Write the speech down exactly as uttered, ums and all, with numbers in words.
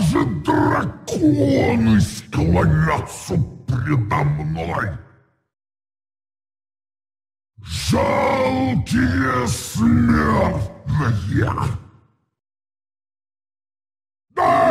Даже драконы склонятся предо мной. Жалкие смертные! Да!